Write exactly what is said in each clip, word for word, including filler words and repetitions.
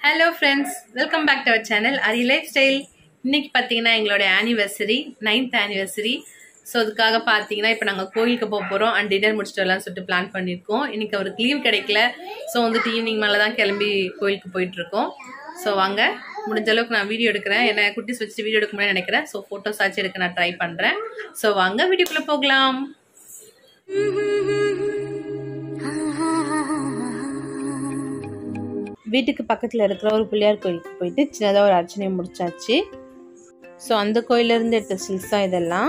Hello friends, welcome back to our channel Ari Lifestyle. இன்னைக்கு பாத்தீங்கன்னா எங்களோட anniversary ninth anniversary. சோ அதுக்காக பாத்தீங்கன்னா இப்போ நாங்க கோயிலுக்கு போக போறோம் and dinner முடிச்சிட்டு வரலாம்னு சொல்லிட்டு பிளான் பண்ணிருக்கோம். இன்னைக்கு அவருக்கு லீவ் கிடைக்கல. சோ வந்து ஈவினிங் மேல தான் கிளம்பி கோயிலுக்கு போயிட்டு இருக்கோம். சோ வாங்க முடிஞ்ச அளவுக்கு நான் வீடியோ எடுக்கிறேன். என்ன குட்டிஸ் வச்சு வீடியோ எடுக்க முடியும்னு நினைக்கிறேன். சோ போட்டோஸ் ஆச்சு எடுக்க நான் ட்ரை பண்றேன். சோ வாங்க வீடியோக்குள்ள போகலாம். வீட்டுக்கு பக்கத்தில் இருக்கிற ஒரு பிள்ளையார் கோயிலுக்கு போயிட்டு சின்னதாக ஒரு அர்ச்சனையை முடிச்சாச்சு. ஸோ அந்த கோயிலேருந்து எடுத்த ஸ்டில்ஸ் தான் இதெல்லாம்.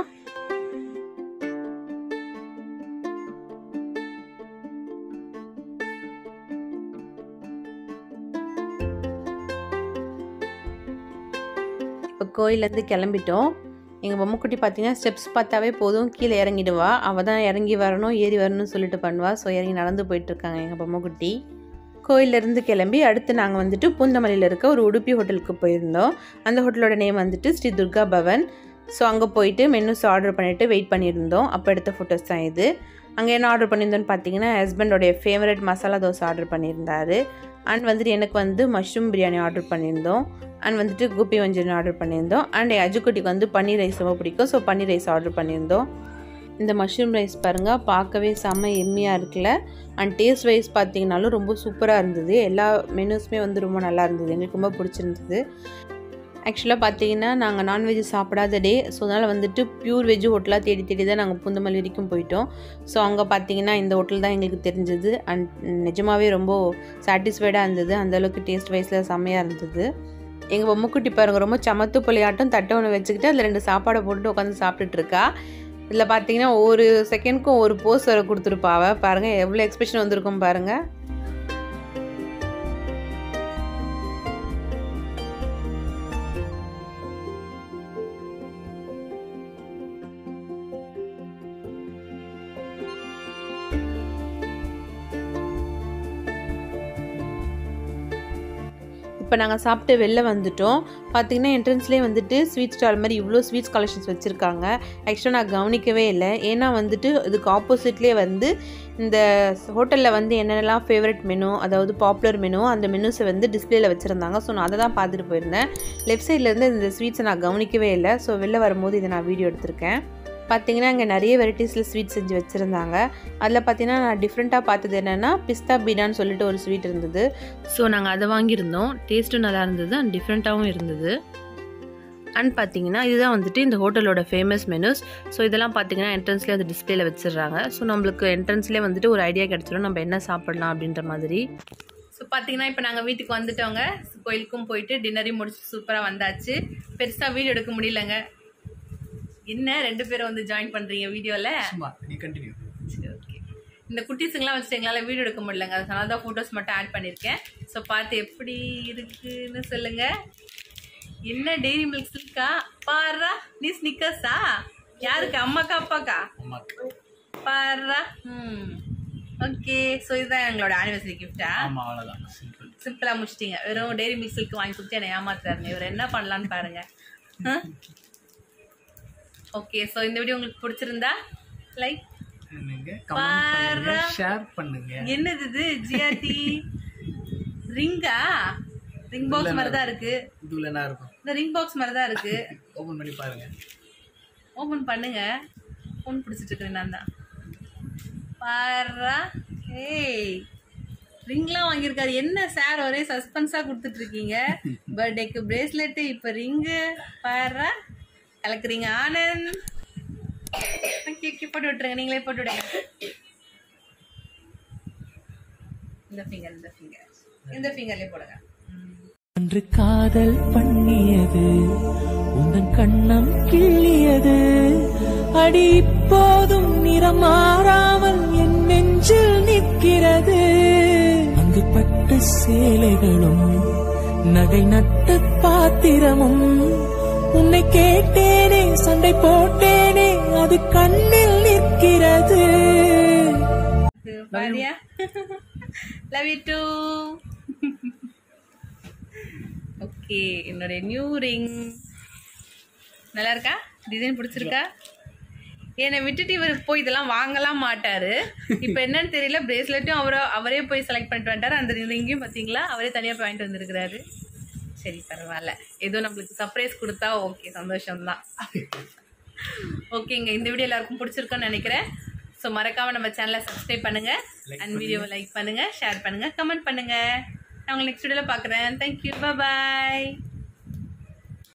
இப்போ கோயிலேருந்து கிளம்பிட்டோம். எங்கள் பொம்மைக்குட்டி பார்த்தீங்கன்னா ஸ்டெப்ஸ் பார்த்தாவே போதும் கீழே இறங்கிடுவா. அவள் தான் இறங்கி வரணும் ஏறி வரணும்னு சொல்லிட்டு பண்ணுவா. ஸோ இறங்கி நடந்து போயிட்டுருக்காங்க எங்கள் பொம்மைக்குட்டி. கோயிலேருந்து கிளம்பி அடுத்து நாங்கள் வந்துட்டு பூந்தமல்லியில் இருக்க ஒரு உடுப்பி ஹோட்டலுக்கு போயிருந்தோம். அந்த ஹோட்டலோட நேம் வந்துட்டு ஸ்ரீ துர்கா பவன். ஸோ அங்கே போயிட்டு மெனுஸ் ஆர்டர் பண்ணிவிட்டு வெயிட் பண்ணியிருந்தோம். அப்போ எடுத்த ஃபோட்டோஸ் தான் இது. அங்கே என்ன ஆர்டர் பண்ணியிருந்தோன்னு பார்த்தீங்கன்னா ஹஸ்பண்டோடைய ஃபேவரட் மசாலா தோசை ஆர்டர் பண்ணியிருந்தார். அண்ட் வந்துட்டு எனக்கு வந்து மஷ்ரூம் பிரியாணி ஆர்டர் பண்ணியிருந்தோம். அண்ட் வந்துட்டு கோபி மஞ்சூரியன் ஆர்டர் பண்ணியிருந்தோம். அண்ட் அஜுக்குட்டிக்கு வந்து பன்னீர் ரைஸ் ரொம்ப பிடிக்கும். ஸோ பன்னீர் ரைஸ் ஆர்டர் பண்ணியிருந்தோம். இந்த மஷ்ரூம் ரைஸ் பாருங்கள் பார்க்கவே செம்ம எம்மியாக இருக்குல்ல. அண்ட் டேஸ்ட் வைஸ் பார்த்தீங்கன்னாலும் ரொம்ப சூப்பராக இருந்தது. எல்லா மெனுஸுமே வந்து ரொம்ப நல்லா இருந்தது. எங்களுக்கு ரொம்ப பிடிச்சிருந்தது. ஆக்சுவலாக பார்த்தீங்கன்னா நாங்கள் நான்வெஜ் சாப்பிடாத டே. ஸோ அதனால் வந்துட்டு ப்யூர் வெஜ் ஹோட்டலாக தேடி தேடி தான் நாங்கள் பூந்தமல்லி வரைக்கும் போயிட்டோம். ஸோ அங்கே பார்த்தீங்கன்னா இந்த ஹோட்டல் தான் எங்களுக்கு தெரிஞ்சது. அண்ட் நிஜமாகவே ரொம்ப சாட்டிஸ்ஃபைடாக இருந்தது. அந்தளவுக்கு டேஸ்ட் வைஸில் செம்மையாக இருந்தது. எங்கள் பொம்மைக்குட்டி பாருங்க ரொம்ப சமத்து பிள்ளையாட்டம் தட்டை ஒன்று வச்சுக்கிட்டு அதில் ரெண்டு சாப்பாடை போட்டுட்டு உட்காந்து சாப்பிட்டுட்ருக்கா. இதில் பார்த்தீங்கன்னா ஒரு செகண்ட்க்கும் ஒரு போஸ் வர கொடுத்துருப்பாவ. பாருங்கள் எவ்வளோ எக்ஸ்பிரஷன் வந்திருக்கும் பாருங்கள். இப்போ நாங்கள் சாப்பிட்டு வெளில வந்துட்டோம். பார்த்தீங்கன்னா என்ட்ரன்ஸ்லேயே வந்துட்டு ஸ்வீட் ஸ்டால் மாதிரி இவ்வளோ ஸ்வீட்ஸ் கலெக்ஷன்ஸ் வச்சுருக்காங்க. ஆக்சுவலாக நான் கவனிக்கவே இல்லை. ஏன்னா வந்துட்டு இதுக்கு ஆப்போசிட்லேயே வந்து இந்த ஹோட்டலில் வந்து என்னென்னலாம் ஃபேவரட் மெனு அதாவது பாப்புலர் மெனு அந்த மெனுஸை வந்து டிஸ்பிளேயில் வச்சுருந்தாங்க. ஸோ நான் அதை தான் பார்த்துட்டு போயிருந்தேன். லெஃப்ட் சைட்லேருந்து இந்த ஸ்வீட்ஸை நான் கவனிக்கவே இல்லை. ஸோ வெளில வரும்போது இதை நான் வீடியோ எடுத்திருக்கேன். பார்த்தீங்கன்னா இங்கே நிறைய வெரைட்டிஸில் ஸ்வீட் செஞ்சு வச்சுருந்தாங்க. அதில் பார்த்தீங்கன்னா நான் டிஃப்ரெண்ட்டாக பார்த்தது என்னென்னா பிஸ்தா பீடான்னு சொல்லிட்டு ஒரு ஸ்வீட் இருந்தது. ஸோ நாங்கள் அதை வாங்கியிருந்தோம். டேஸ்ட்டும் நல்லா இருந்தது அண்ட் டிஃப்ரெண்ட்டாகவும் இருந்தது. அண்ட் பார்த்தீங்கன்னா இதுதான் வந்துட்டு இந்த ஹோட்டலோட ஃபேமஸ் மெனுஸ். ஸோ இதெல்லாம் பார்த்தீங்கன்னா என்ட்ரன்ஸ்லேயே வந்து டிஸ்பிளேல வச்சிடுறாங்க. ஸோ நம்மளுக்கு என்ட்ரன்ஸ்லேயே வந்துட்டு ஒரு ஐடியா கிடச்சிடும் நம்ம என்ன சாப்பிடலாம் அப்படின்ற மாதிரி. ஸோ பார்த்தீங்கன்னா இப்போ நாங்கள் வீட்டுக்கு வந்துட்டோங்க. கோயிலுக்கும் போயிட்டு டின்னரையும் முடிச்சு சூப்பராக வந்தாச்சு. பெருசாக வீடியோ எடுக்க முடியலங்க. என்ன ரெண்டு பேரும் வந்து ஜாயின் பண்றீங்க வீடியோல? நீ கண்டினியூ. சரி ஓகே. இந்த குட்டீஸுங்களாம் வச்சுட்டு எங்களால் வீடியோ எடுக்க முடியலங்க. அதனால தான் ஃபோட்டோஸ் மட்டும் ஆட் பண்ணியிருக்கேன். ஸோ பார்த்து எப்படி இருக்குன்னு சொல்லுங்க. என்ன டெய்ரி மில்க் சில்கா பாரா? நீ ஸ்னிக்கர்ஸா? யாருக்கு? அம்மாக்கா அப்பாக்கா? பாரா. ம் ஓகே. ஸோ இதுதான் எங்களோட ஆனிவர்சரி கிஃப்டா? ஆமா அவ்வளவுதான். சிம்பிள் சிம்பிளா முடிச்சிட்டீங்க. வெறும் டெய்ரி மில்க் சில்க் வாங்கி கொடுத்து என்னை ஏமாத்துறாருங்க. இவர் என்ன பண்ணலான்னு பாருங்க. ஓகே. சோ இந்த வீடியோ உங்களுக்கு பிடிச்சிருந்தா லைக் பண்ணுங்க, கமெண்ட் பண்ணுங்க, ஷேர் பண்ணுங்க. என்னது இது ஜிஆர்டி ரிங்கா? ரிங் பாக்ஸ் மாதிரி தான் இருக்கு. இதுல என்ன இருக்கும்? இந்த ரிங் பாக்ஸ் மாதிரி தான் இருக்கு. ஓபன் பண்ணி பாருங்க. ஓபன் பண்ணுங்க. ஃபோன் பிடிச்சிட்டு இருக்கேன் நான் தான். பாரா. ஏய் ரிங்லாம் வாங்கியிருக்காரு. என்ன சார் ஒரே சஸ்பென்ஸா கொடுத்துட்டு இருக்கீங்க. பர்த்டேக்கு பிரேஸ்லெட் இப்ப ரிங்கு. பாரா கலக்குறீங்க ஆனந்த். போட்டு விட்டுருங்க. நீங்களே போட்டு விடுங்க. இந்த ஃபிங்கர் இந்த ஃபிங்கர் இந்த ஃபிங்கர்லயே போடுங்க. அன்று காதல் பண்ணியது உந்தன் கண்ணம் கிள்ளியது அடி இப்போதும் நிறம் மாறாமல் என் நெஞ்சில் நிற்கிறது. அங்கு பட்டு சேலைகளும் நகை நட்டு பாத்திரமும் உன்னை கேட்டேனே சண்டை போட்டேனே அது கண்ணில் நிற்கிறது. பாரியா லவ் யூ டு. ஓகே என்னோட நியூ ரிங் நல்லா இருக்கா? டிசைன் பிடிச்சிருக்கா? என்னை விட்டுட்டு இவர் போய் இதெல்லாம் வாங்கலாம் மாட்டாரு. இப்போ என்னன்னு தெரியல, பிரேஸ்லெட்டும் அவரோ அவரே போய் செலக்ட் பண்ணிட்டு வந்துட்டாரு. அந்த ரிங்கையும் பார்த்தீங்களா அவரே தனியாக போய் வாங்கிட்டு வந்துருக்கிறாரு. சரி பரவாயில்ல, ஏதோ நம்மளுக்கு சர்ப்ரைஸ் கொடுத்தா ஓகே, சந்தோஷம்தான். ஓகேங்க, இந்த வீடியோ எல்லாருக்கும் பிடிச்சிருக்குன்னு நினைக்கிறேன். ஸோ மறக்காம நம்ம சேனலை சப்ஸ்கிரைப் பண்ணுங்க அண்ட் வீடியோவை லைக் பண்ணுங்க, ஷேர் பண்ணுங்க, கமெண்ட் பண்ணுங்க. நான் உங்களை நெக்ஸ்ட் வீடியோவில் பார்க்குறேன். தேங்க்யூ, பாய்.